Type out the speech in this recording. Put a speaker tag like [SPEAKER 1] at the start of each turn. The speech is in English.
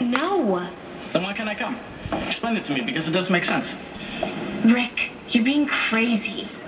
[SPEAKER 1] No.
[SPEAKER 2] Then why can't I come? Explain it to me, because it doesn't make sense.
[SPEAKER 1] Rick, you're being crazy.